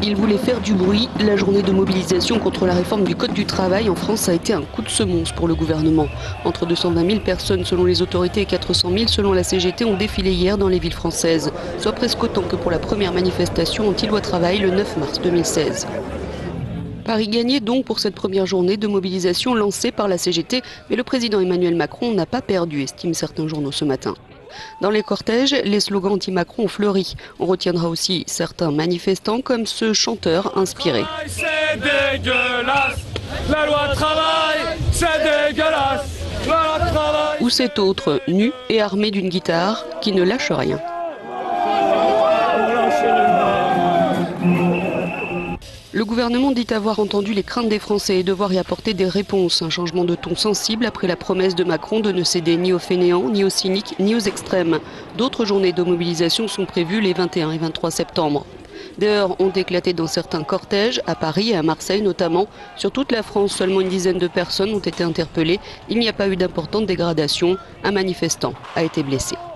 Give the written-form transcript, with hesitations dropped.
Ils voulaient faire du bruit. La journée de mobilisation contre la réforme du Code du travail en France a été un coup de semonce pour le gouvernement. Entre 220 000 personnes selon les autorités et 400 000 selon la CGT ont défilé hier dans les villes françaises, soit presque autant que pour la première manifestation anti-loi travail le 9 mars 2016. Paris gagné donc pour cette première journée de mobilisation lancée par la CGT, mais le président Emmanuel Macron n'a pas perdu, estiment certains journaux ce matin. Dans les cortèges, les slogans anti-Macron ont fleuri. On retiendra aussi certains manifestants comme ce chanteur inspiré. C'est dégueulasse, la loi travail, c'est dégueulasse, la loi travail. Ou cet autre, nu et armé d'une guitare, qui ne lâche rien. Le gouvernement dit avoir entendu les craintes des Français et devoir y apporter des réponses. Un changement de ton sensible après la promesse de Macron de ne céder ni aux fainéants, ni aux cyniques, ni aux extrêmes. D'autres journées de mobilisation sont prévues les 21 et 23 septembre. Des heurts ont éclaté dans certains cortèges, à Paris et à Marseille notamment. Sur toute la France, seulement une dizaine de personnes ont été interpellées. Il n'y a pas eu d'importante dégradation. Un manifestant a été blessé.